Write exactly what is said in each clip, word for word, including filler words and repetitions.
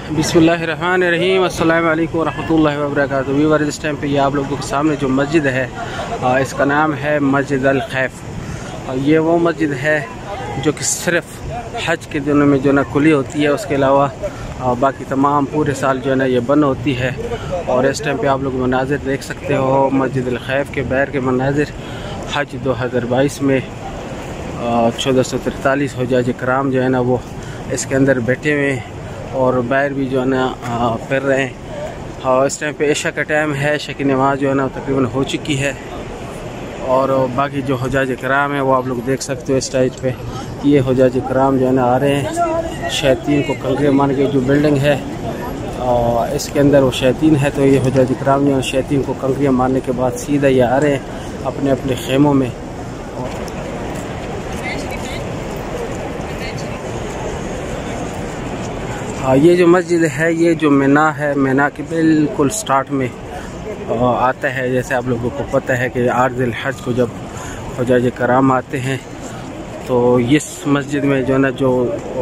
बिस्मिल्लाहिर्रहमानिर्रहीम अस्सलामु अलैकुम वरहमतुल्लाहि वबरकातुहू। व्यूअर, इस टाइम पे ये आप लोगों के सामने जो मस्जिद है इसका नाम है मस्जिद अल खैफ। ये वो मस्जिद है जो कि सिर्फ हज के दिनों में जो ना खुली होती है, उसके अलावा बाकी तमाम पूरे साल जो है ना ये बंद होती है। और इस टाइम पे आप लोग मनाजिर देख सकते हो मस्जिद अल खैफ के बाहर के मनाजिर। हज दो हज़ार बाईस में चौदह सौ तिरतालीस हुज्जाज कराम जो है ना वो इसके अंदर बैठे हुए हैं और बाहर भी जो है ना फिर रहे हैं। और इस टाइम पे इशा का टाइम है, इशा की नमाज़ जो है ना तकरीबन हो चुकी है। और बाकी जो हुज्जाज कराम है वो आप लोग देख सकते हो इस टाइप पे। ये हुज्जाज कराम जो है ना आ रहे हैं शैतीन को कलरे मान के। जो बिल्डिंग है और इसके अंदर वो शैतीन है, तो ये हुज्जाज कराम जो है शैतीन को कलरियाँ मारने के बाद सीधा ये आ रहे हैं अपने अपने खेमों में। ये जो मस्जिद है ये जो मीना है, मीना के बिल्कुल स्टार्ट में आता है। जैसे आप लोगों को पता है कि आठ ज़िल हज को जब हुज्जाज कराम आते हैं तो इस मस्जिद में जो ना जो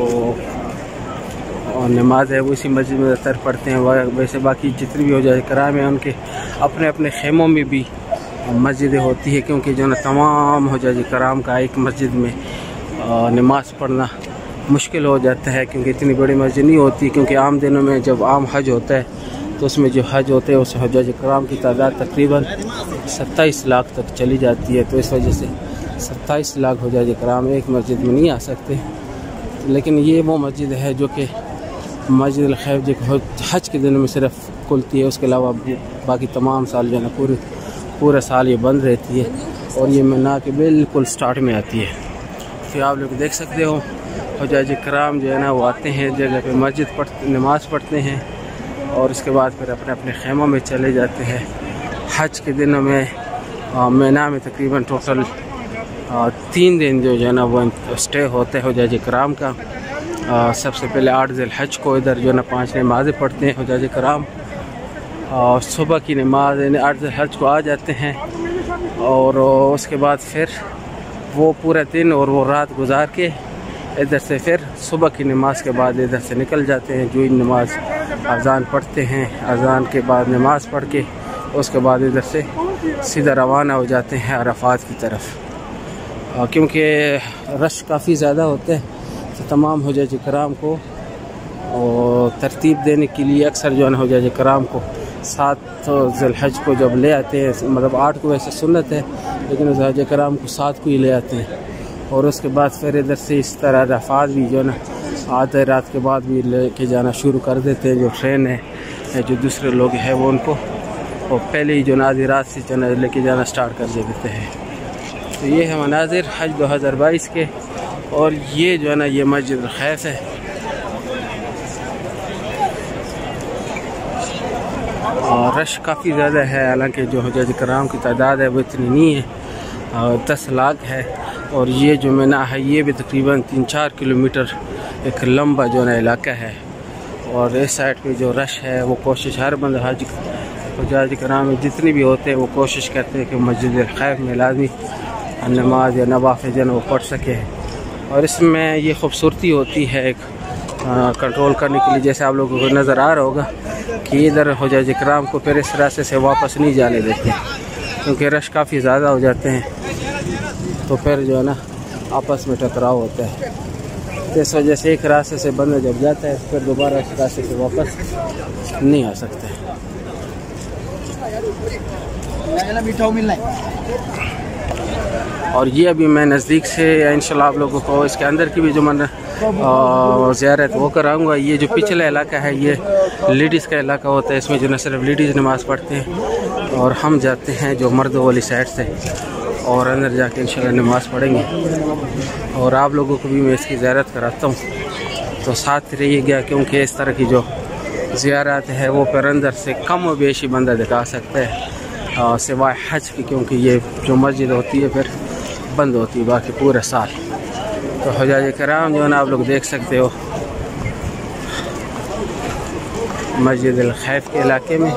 नमाज है वो इसी मस्जिद में ज़्यादातर पढ़ते हैं। वैसे बाकी जितनी भी हुज्जाज कराम हैं उनके अपने अपने खेमों में भी मस्जिदें होती है, क्योंकि जो ना तमाम हुज्जाज कराम का एक मस्जिद में नमाज पढ़ना मुश्किल हो जाता है, क्योंकि इतनी बड़ी मस्जिद नहीं होती। क्योंकि आम दिनों में जब आम हज होता है तो उसमें जो हज होते हैं उस हुज्जाज कराम की तादाद तकरीबन सत्ताईस लाख तक चली जाती है। तो इस वजह से सत्ताईस लाख हुज्जाज कराम एक मस्जिद में नहीं आ सकते। लेकिन ये वो मस्जिद है जो कि मस्जिद अल खैफ जो हज के दिनों में सिर्फ खुलती है, उसके अलावा बाकी तमाम साल जो है ना पूरे पूरा साल ये बंद रहती है। और ये मीना के बिल्कुल स्टार्ट में आती है। फिर आप लोग देख सकते हो हुज्जाज कराम जो है ना वो आते हैं जगह पे मस्जिद पढ़ नमाज़ पढ़ते हैं और उसके बाद फिर अपने अपने खेमों में चले जाते हैं। हज के दिनों में मीना में तकरीबन टोटल आ, तीन दिन जो है ना वो स्टे होते हैं हुज्जाज कराम का। आ, सबसे पहले आठ ज़िल हज को इधर जो है ना पाँच नमाज़ें पढ़ते हैं हुज्जाज कराम और सुबह की नमाज आठ ज़िल हज को आ जाते हैं। और उसके बाद फिर वो पूरा दिन और वो रात गुजार के इधर से फिर सुबह की नमाज के बाद इधर से निकल जाते हैं। जो ही नमाज अजान पढ़ते हैं, अजान के बाद नमाज पढ़ के उसके बाद इधर से सीधा रवाना हो जाते हैं अरफात की तरफ। क्योंकि रश काफ़ी ज़्यादा होता है तो तमाम हुज्जाज कराम को और तरतीब देने के लिए अक्सर जो है हुज्जाज कराम को सात ज़िल हज को जब ले आते हैं, मतलब आठ को वैसे सुन्नत है लेकिन हुज्जाज कराम को सात को ही ले आते हैं। और उसके बाद फिर इधर से इस तरह अरफात भी जो ना आधे रात के बाद भी लेके जाना शुरू कर देते हैं। जो ट्रेन है जो दूसरे लोग हैं वो उनको और पहले ही जो ना आधी रात से जो ना लेके जाना स्टार्ट कर देते हैं। तो ये है मनाजिर हज दो हज़ार बाईस के। और ये जो है ना ये मस्जिद अल खैफ है। और रश काफ़ी ज़्यादा है, हालांकि जो हुज्जाज कराम की तादाद है वो इतनी नहीं है, दस लाख है। और ये जो मीना है ये भी तकरीबन तीन चार किलोमीटर एक लंबा जो ना इलाका है। और इस साइड पे जो रश है वो कोशिश हर बंद हज हुज्जाज कराम में जितने भी होते हैं वो कोशिश करते हैं कि मस्जिद अल खैफ में लाजमी नमाज या नवाफ़िल जो वो पढ़ सके। और इसमें ये खूबसूरती होती है एक कंट्रोल करने के लिए, जैसे आप लोगों को नज़र आ रहा होगा कि इधर हुज्जाज कराम को फिर इस रास्ते से वापस नहीं जाने देते, क्योंकि रश काफ़ी ज़्यादा हो जाते हैं तो फिर जो है ना आपस में टकराव होता है। तो इस वजह से एक रास्ते से बंदा जब जाता है फिर दोबारा इस रास्ते से वापस नहीं आ सकते। और ये अभी मैं नज़दीक से इंशाल्लाह आप लोगों को इसके अंदर की भी जो मन ज़ियारत वो कराऊंगा। ये जो पिछला इलाका है ये लेडीज़ का इलाका होता है, इसमें जो ना सिर्फ लेडीज़ नमाज़ पढ़ते हैं और हम जाते हैं जो मर्दों वाली साइड से और अंदर जाके इंशाल्लाह नमाज़ पढ़ेंगे। और आप लोगों को भी मैं इसकी ज़ियारत कराता हूँ, तो साथ रहिएगा, क्योंकि इस तरह की जो ज़ियारत है वो फिर अंदर से कम व बेशी बंदा दिखा सकता है सिवाय हज की, क्योंकि ये जो मस्जिद होती है फिर बंद होती है बाकी पूरा साल। तो हुज्जाज कराम जो है ना आप लोग देख सकते हो मस्जिद अल खैफ के इलाके में।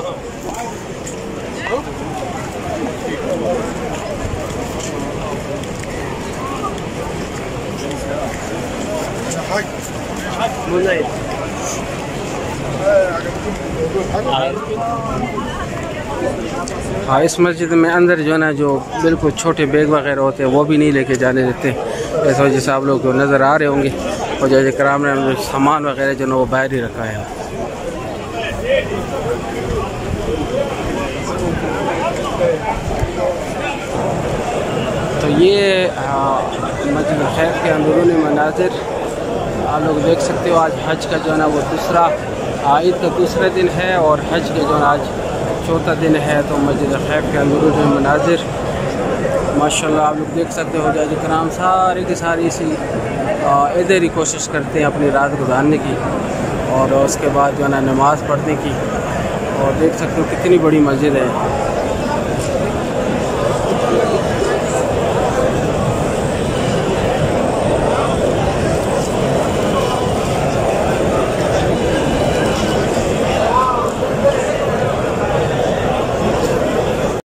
हाँ, इस मस्जिद में अंदर जो है ना जो बिल्कुल छोटे बैग वगैरह होते हैं वो भी नहीं लेके जाने देते। इस वजह से आप लोग को नज़र आ रहे होंगे और जैसे कराम ने सामान वगैरह जो है वो बाहर ही रखा है। तो ये मस्जिद खैर के अंदरूनी मनाजिर आप लोग देख सकते हो। आज हज का जो है ना वो दूसरा ईद का दूसरा दिन है और हज के जो है आज चौथा दिन है। तो मस्जिद खैर के अंदरूनी मनाजिर माशाल्लाह आप लोग देख सकते हो। जज कराम सारे की सारी इसी इधर ही कोशिश करते हैं अपनी रात गुजारने की और उसके बाद जो है ना नमाज़ पढ़ने की। और देख सकते हो कितनी बड़ी मस्जिद है।